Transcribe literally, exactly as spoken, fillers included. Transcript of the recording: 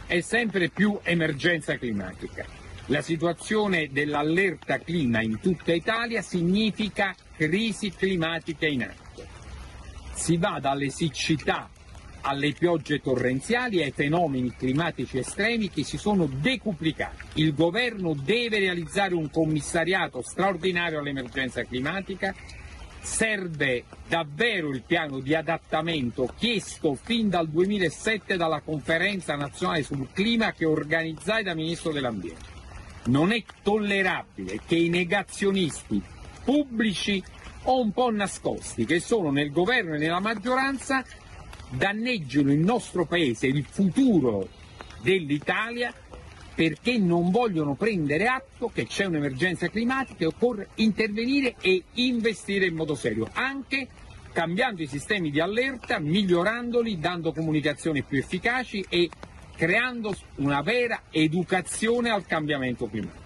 è sempre più emergenza climatica. La situazione dell'allerta clima in tutta Italia significa crisi climatica in atto. Si va dalle siccità alle piogge torrenziali e ai fenomeni climatici estremi che si sono decuplicati. Il governo deve realizzare un commissariato straordinario all'emergenza climatica. Serve davvero il piano di adattamento chiesto fin dal duemilasette dalla Conferenza Nazionale sul Clima che organizzai da Ministro dell'Ambiente. Non è tollerabile che i negazionisti pubblici o un po' nascosti che sono nel governo e nella maggioranza danneggino il nostro Paese, il futuro dell'Italia, perché non vogliono prendere atto che c'è un'emergenza climatica e occorre intervenire e investire in modo serio, anche cambiando i sistemi di allerta, migliorandoli, dando comunicazioni più efficaci e creando una vera educazione al cambiamento climatico.